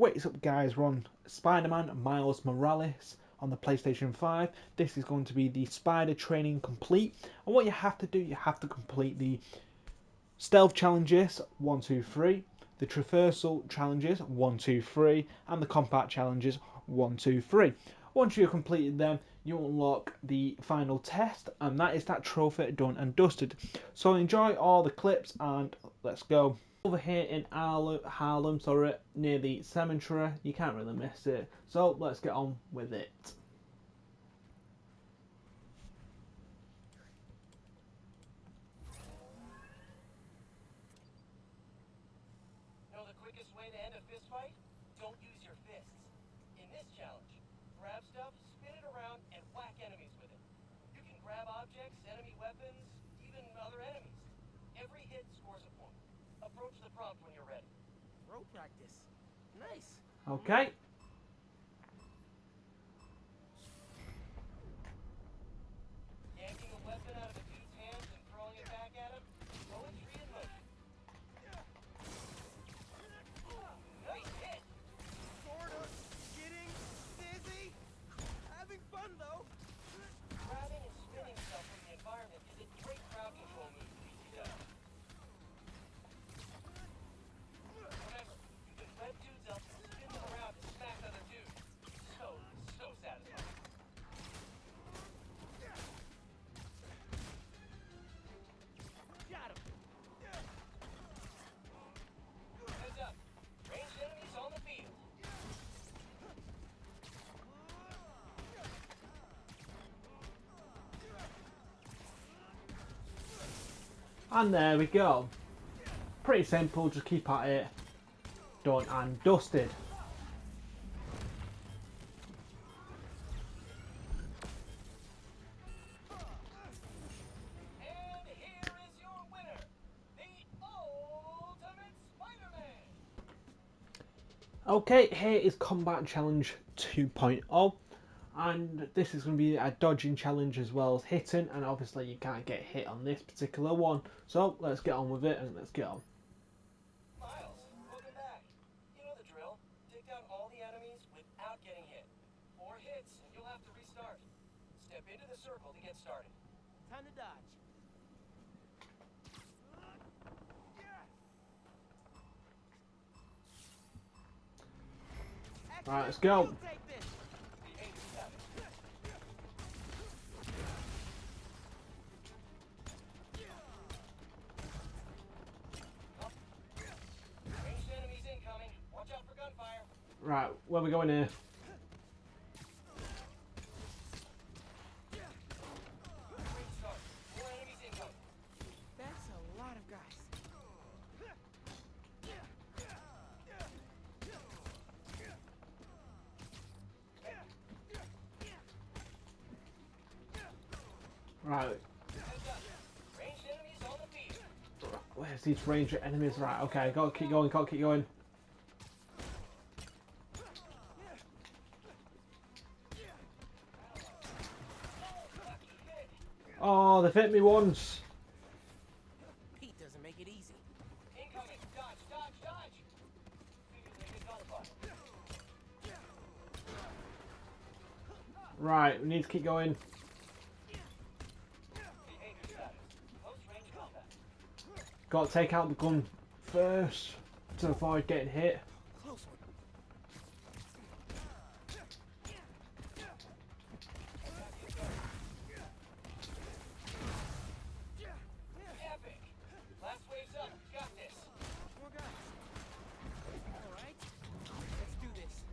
What is up, guys? We're on Spider-Man Miles Morales on the PlayStation 5. This is going to be the Spider Training Complete. And what you have to do, you have to complete the Stealth Challenges 1, 2, 3, the Traversal Challenges 1, 2, 3, and the Combat Challenges 1, 2, 3. Once you've completed them, you unlock the final test, and that is that trophy done and dusted. So enjoy all the clips and let's go. Over here in Harlem, near the cemetery, you can't really miss it. So let's get on with it. Know the quickest way to end a fist fight? Don't use your fists. In this challenge, grab stuff, spin it around, and whack enemies with it. You can grab objects, enemy weapons, even other enemies. Every hit scores a point. Approach the prompt when you're ready. Throw practice. Nice. Okay. Yanking a weapon out of a dude's hands and throwing it back at him. Poetry in motion. Nice hit. Sorta. Getting dizzy. Having fun though. Grabbing and spinning stuff from the environment is a great crowd control move to easy does. Remember, you can rev dudes up and spin them around to smack other dudes. So satisfying. Got him. Heads up. Ranged enemies on the field. And there we go. Pretty simple, just keep at it. Done and dusted. And here is your winner, the Ultimate Spider-Man. Okay, here is Combat Challenge 2.0. And this is going to be a dodging challenge as well as hitting, and obviously you can't get hit on this particular one. So let's get on with it and let's get on. Miles, welcome back. You know the drill. Take down all the enemies without getting hit. 4 hits and you'll have to restart. Step into the circle to get started. Time to dodge. Right, let's go. Take this. Ranged enemies incoming. Watch out for gunfire. Right, where are we going here? Great start. 4 enemies incoming. That's a lot of guys. Right, Heads up. Ranged enemies on the field. where's these ranger enemies? Right, okay, gotta keep going, gotta keep going. Oh, they've hit me once. Pete doesn't make it easy. Incoming. Dodge, dodge, dodge. Previously disqualified. Right, we need to keep going. Behavior status. Close range combat. Got to take out the gun first to avoid getting hit. Close one. Epic. Last wave's up. Got this. More guys. All right. Let's do this.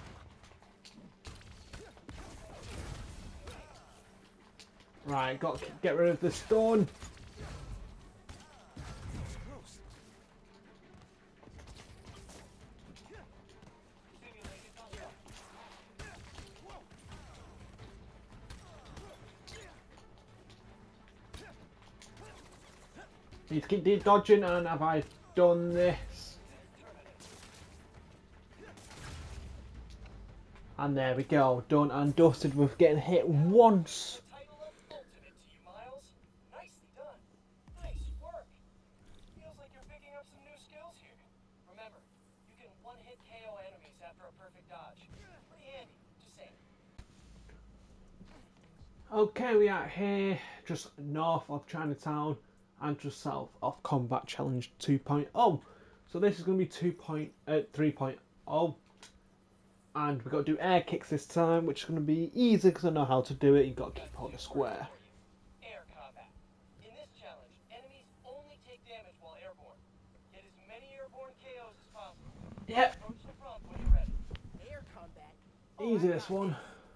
Right, got to get rid of the stone. Close. Simulated combat. Need to keep dodging, and have I done this? And there we go, done and dusted with getting hit once. Title of Ultimate to you, Miles. Nicely done. Nice work. Feels like you're picking up some new skills here. Remember, you can one-hit KO enemies after a perfect dodge. Pretty handy, just saying. Okay, we are here just north of Chinatown and just south of Combat Challenge 2.0. So this is going to be 3.0. And we've got to do air kicks this time, which is going to be easy because I know how to do it. You've got to keep hold of square. Air combat. In this challenge, enemies only take damage while airborne. Get as many airborne KOs as possible. Yep. Approach the prompt when you're ready. Air combat. Easy this one.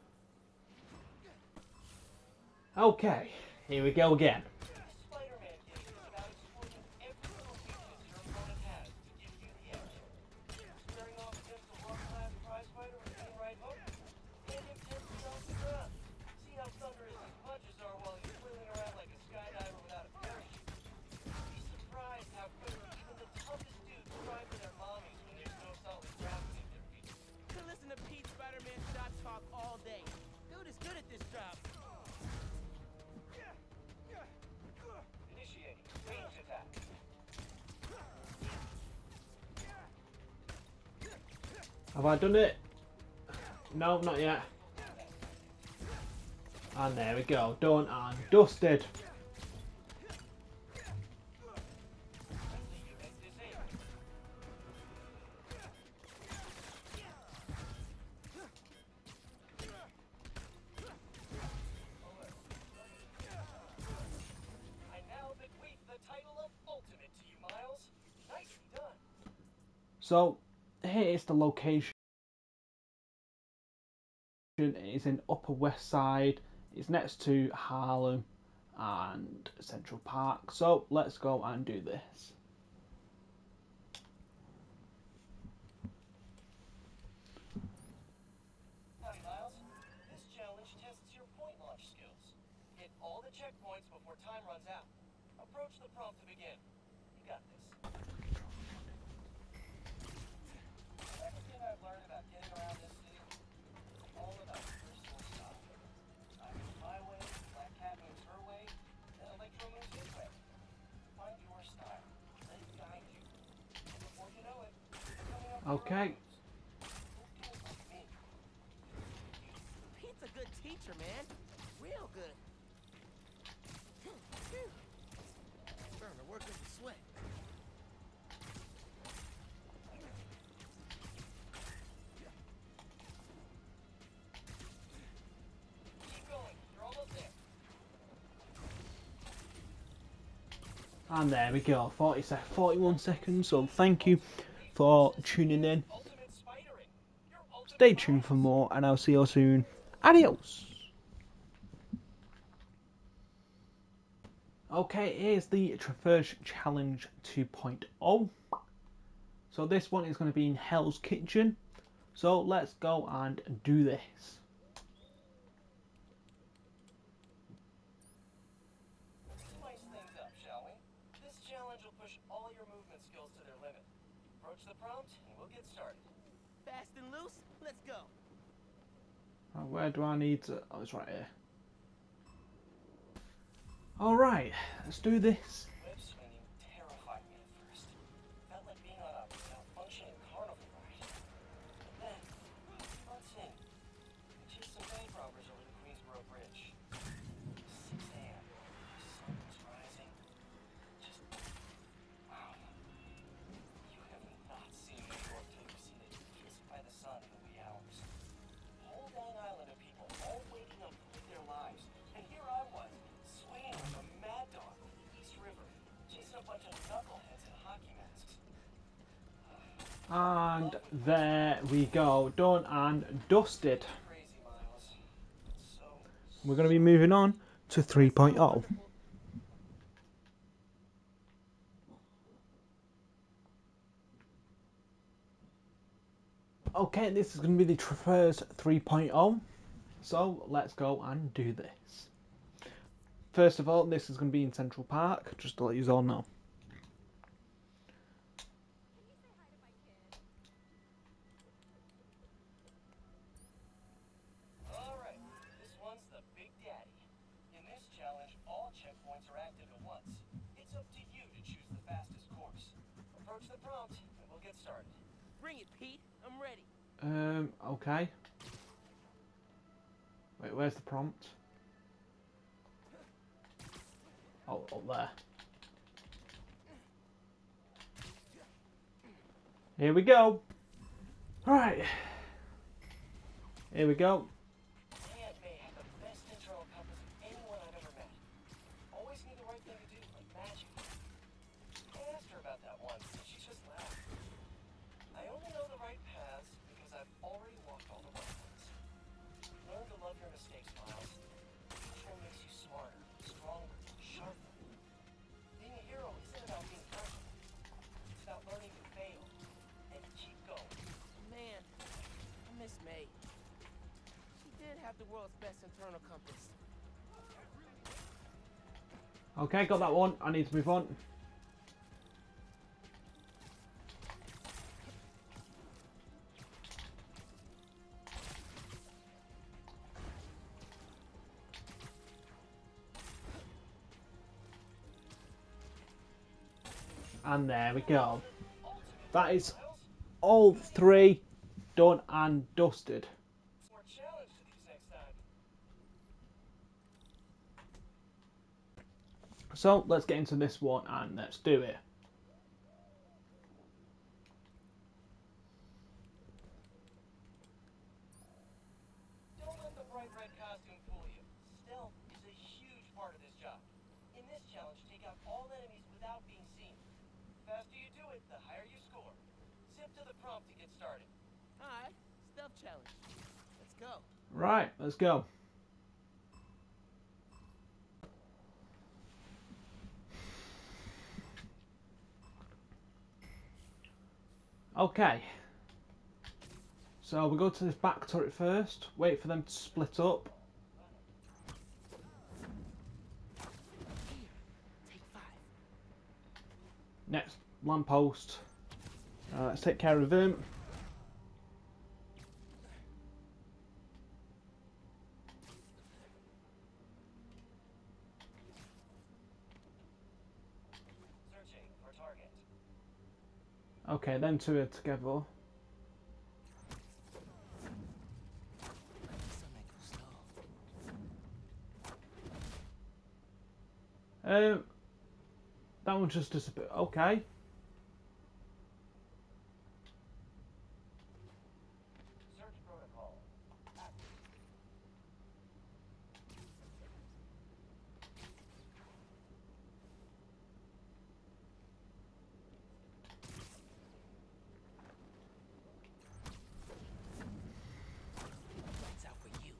Okay, here we go again. The Spiderman game is about exploiting every little weakness your opponent has to give you the edge. Squaring off against a world-class prize fighter with any right hook, and him 10 feet off the ground. See how thunderous his punches are while he's flailing around like a skydiver without a parachute. Be surprised how quickly even the toughest dudes cry for their mommies when there's no solid ground beneath their feet. Could listen to Pete Spiderman shot talk all day. Dude is good at this job. Initiating range attack. Have I done it? No, not yet. And there we go, done and dusted. I now bequeath the title of Ultimate to you, Miles. Nicely done. So here is the location. It is in Upper West Side. It's next to Harlem and Central Park. So let's go and do this. Howdy, Miles. This challenge tests your point launch skills. Hit all the checkpoints before time runs out. Approach the prompt to begin. You got this. Everything I've learned about getting around this city is all about personal style. I move my way, Black Cat moves her way, and Electro moves his way. Find your style. Let it guide you. And before you know it, you're coming up with your own Okay. moves. Who do it like me? Pete's a good teacher, man. Real good. Starting to work up the sweat. Keep going. You're almost there. And there we go, 41 seconds. So thank you for tuning in. Ultimate Spidering. Your ultimate Stay tuned for more, and I'll see you all soon. Adios. Okay, here's the Traverse Challenge 2.0. So this one is going to be in Hell's Kitchen. So let's go and do this. Spice things up, shall we? This challenge will push all your movement skills to their limit. Approach the prompt, and we'll get started. Fast and loose. Let's go. Where do I need to? Oh, it's right here. Alright, let's do this. Web swinging terrified me at first. Felt like being on a malfunctioning carnival ride. But then, months in, I chased some bank robbers over the Queensboro Bridge. 6 a.m. The sun was rising. Just, wow. You have not seen New York till you've seen it kissed by the sun in the wee hours. Whole Long Island of people all waking up to live their lives. And here I was, swinging like a mad dog in the East River, chasing a bunch of knuckleheads in hockey masks. And there we go, done and dusted. Crazy, Miles. So We're going to be moving on to 3.0. Okay, this is going to be the Traverse 3.0. So let's go and do this. First of all, this is going to be in Central Park, just to let you all know. Alright, this one's the Big Daddy. In this challenge, all checkpoints are active at once. It's up to you to choose the fastest course. Approach the prompt, and we'll get started. Bring it, Pete. I'm ready. Okay. Wait, where's the prompt? Oh, up there. Here we go. Right. Here we go. Dan may have the best internal compass of anyone I've ever met. Always knew the right thing to do, like magic. I asked her about that once, and she just laughed. I only know the right paths because I've already walked all the right ones. Learn to love your mistakes, Miles. Each one makes you smarter, stronger, sharper. Being a hero isn't about being perfect. It's about learning to fail and keep going. Man, I miss May. She did have the world's best internal compass. Okay, got that one. I need to move on. And there we go. That is all three done and dusted. More challenge to these next time. So let's get into this one and let's do it. Don't let the bright red costume fool you. Stealth is a huge part of this job. In this challenge, take out all enemies without being seen. The faster you do it, the higher you score. Zip to the prompt to get started. Alright, stealth challenge. Let's go. Right, let's go. Okay. So we go to this back turret first, wait for them to split up. Here, take 5. Next lamppost. Let's take care of him. Searching for target. Okay, them two are together. This might go slow. That one's just disappeared. Okay. Search protocol. Active. Lights out for you.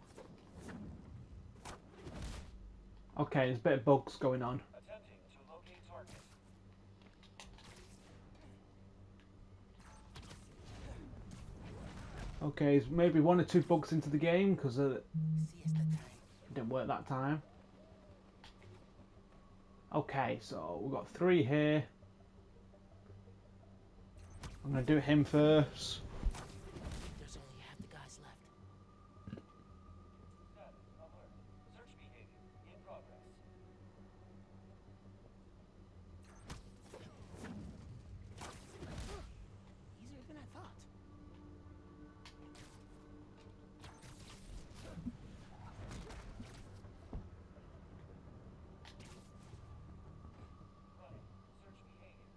Okay, there's a bit of bugs going on. Attempting to locate target. Okay, there's maybe 1 or 2 bugs into the game because it Siesta time. didn't work that time. Okay, so we've got 3 here. I'm going to do him first. There's only half the guys left. Status alert. Search behavior in progress. Easier than I thought. Running. Search behaviors.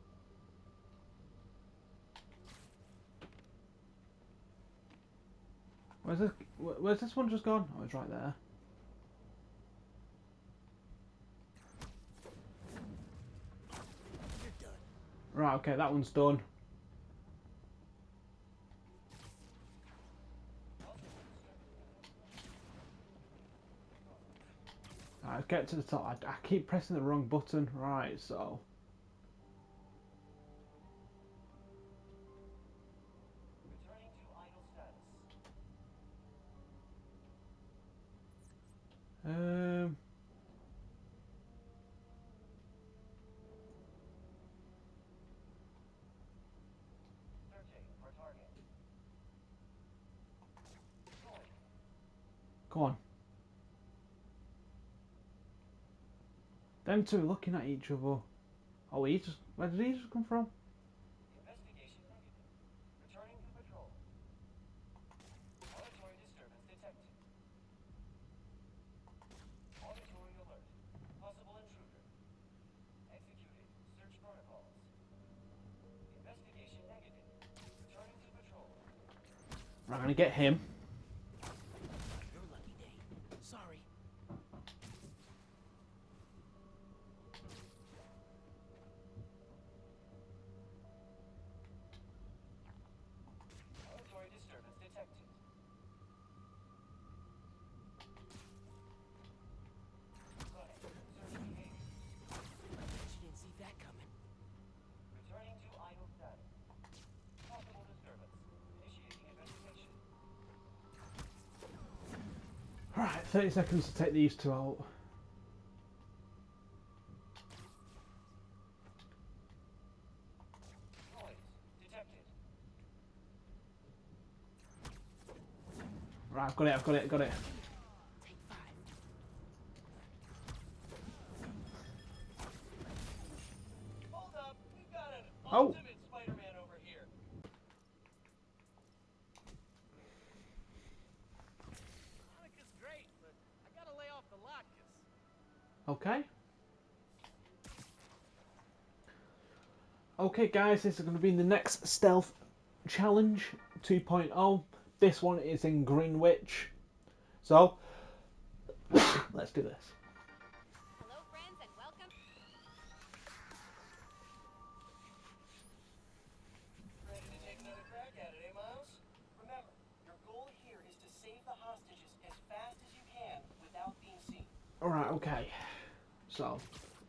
Where's this one just gone? Oh, it's right there. You're done. Right, okay, that one's done. Right, let's get to the top. I keep pressing the wrong button. Right, so. Returning to idle status. Searching for target. Going. Come on. Them two are looking at each other. Oh, where did he just come from? Investigation negative. Right, I'm gonna get him. Your lucky day. Sorry. Auditory disturbance detected. Go ahead. Search behavior. She didn't see that coming. Returning to idle status. Possible disturbance. Initiating investigation. Right, 30 seconds to take these two out. Noise detected. Right, I've got it, I've got it, I've got it. Take 5. Hold up. We've got an Oh. ultimate Spider-Man over here. Monica's great, but I gotta lay off the latkes. Okay. Okay guys, this is going to be the next stealth challenge 2.0. This one is in Greenwich. So, let's do this. Hello, friends, and welcome. Ready to take another crack at it, eh, Miles? Remember, your goal here is to save the hostages as fast as you can without being seen. Alright, okay. So,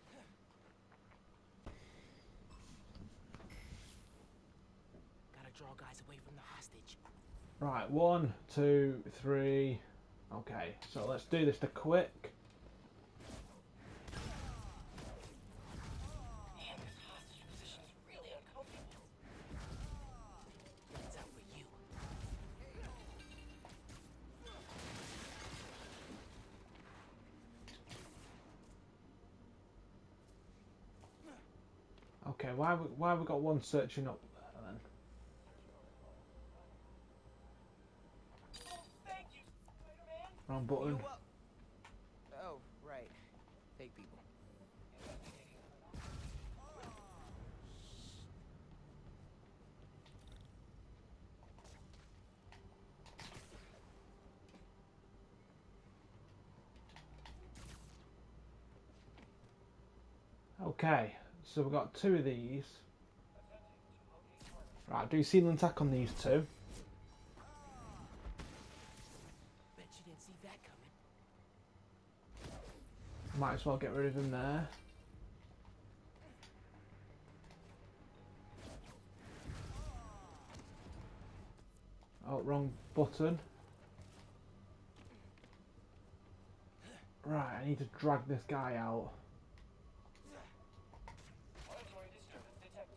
Gotta draw guys away from the hostage. right, 1, 2, 3. Okay, so let's do this to quick. Man, this hostage position is really uncomfortable. It's out for you. Okay, why have we got one searching up there then? Oh, thank you, Spider-Man. Wrong button. You up? Oh, right. Fake people. Investigating. Okay, so we've got 2 of these. Attempting to locate target. Right, do seal and attack on these 2. Bet you didn't see that coming. Might as well get rid of him there. Oh, wrong button. Right, I need to drag this guy out. Auditory disturbance detected.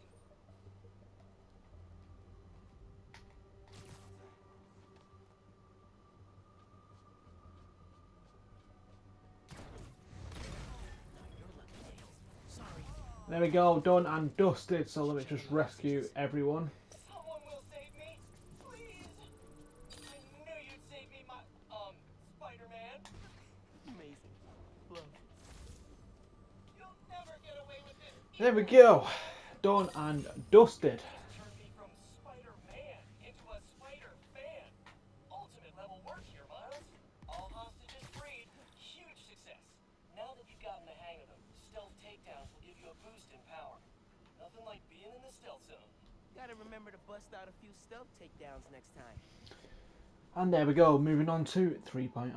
Your lucky day. Sorry. There we go, done and dusted. So let me just rescue everyone. Someone will save me, please. I knew you'd save me, Spider-Man. Amazing. Love. You'll never get away with this. There we go, done and dusted. Turned me from Spider-Man into a Spider-Fan. Ultimate level work here, Miles. All hostages freed. Huge success. Now that you've gotten the hang of them, stealth takedowns will give you a boost in power. Nothing like being in the stealth zone. Gotta remember to bust out a few stealth takedowns next time. And there we go, moving on to 3.0.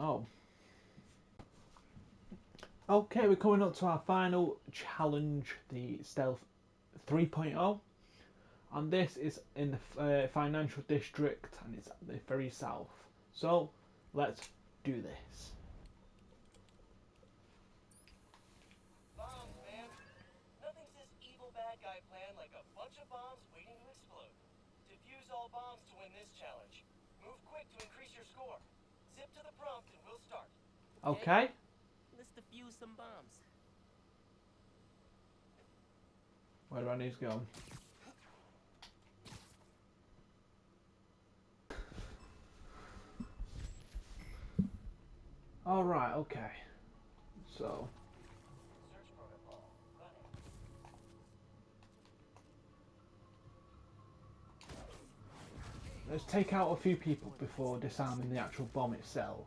Okay, we're coming up to our final challenge, the Stealth 3.0. And this is in the financial district and it's at the very south. So, let's do this. Bombs, man. Nothing says evil bad guy plan like a bunch of bombs waiting to explode. Defuse all bombs to win this challenge. Move quick to increase your score. Zip to the prompt and we'll start. Okay? Let's defuse some bombs. Where do I need to go? Alright, okay. So, Search protocol. Running. let's take out a few people before disarming the actual bomb itself.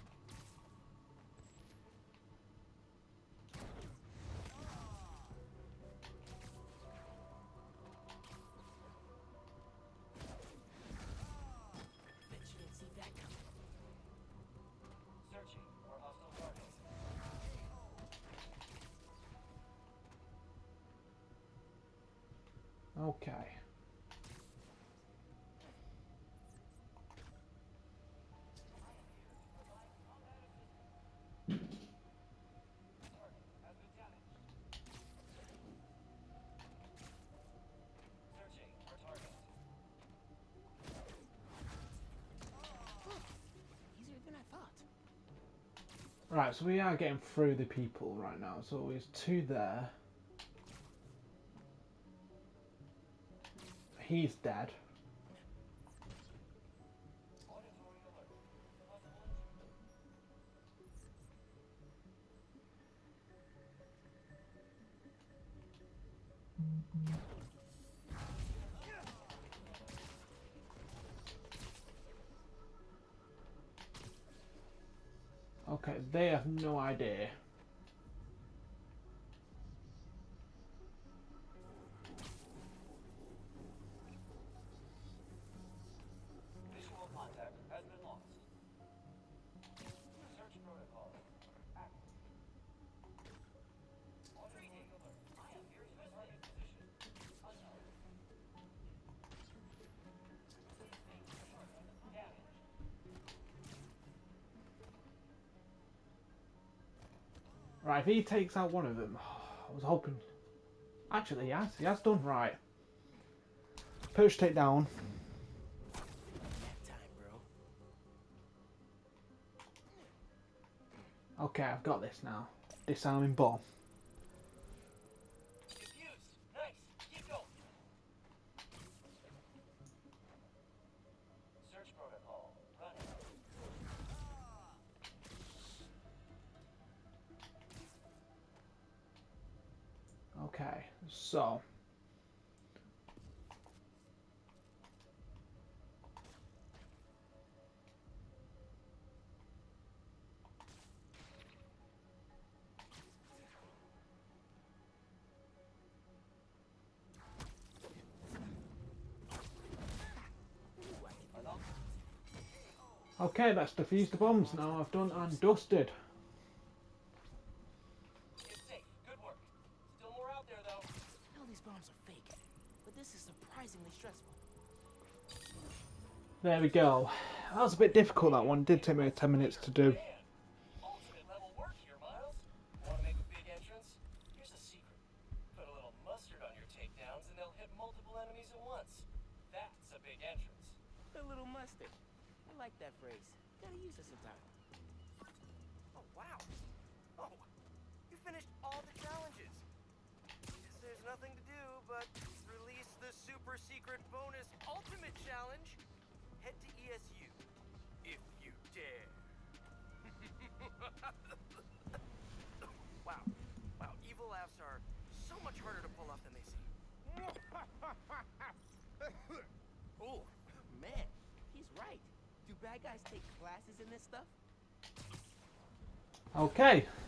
Bet you didn't see that coming. Searching for hostile targets. Okay. Has been damaged. Searching for targets. Easier than I thought. Right, so we are getting through the people right now. So there's 2 there. He's dead. Auditory alert. Possible intruder. Okay, they have no idea. Visual contact has been lost. Search protocol active. Auditory alert. I am here to target position. Unknown. Damage. Right, if he takes out one of them, I was hoping. Actually, he has done right. Perch takedown. That time, bro. Okay, I've got this now. Disarming bomb. Diffused. Nice. Keep going. Search protocol running. Okay, so. Okay, that's defused the bombs now. I've done and dusted. It's safe. Good work. Still more out there though. All these bombs are fake, but this is surprisingly stressful. There we go. That was a bit difficult, that one. It did take me 10 minutes to do. Man, ultimate level work here, Miles. Want to make a big entrance? Here's a secret. Put a little mustard on your takedowns and they'll hit multiple enemies at once. That's a big entrance. A little mustard. I like that phrase. Gotta use it sometime. Oh, wow. Oh, you finished all the challenges. Guess there's nothing to do but release the super secret bonus ultimate challenge. Head to ESU, if you dare. Wow. Wow, evil laughs are so much harder to pull off than they seem. Oh, man. He's right. Do bad guys take classes in this stuff? Okay,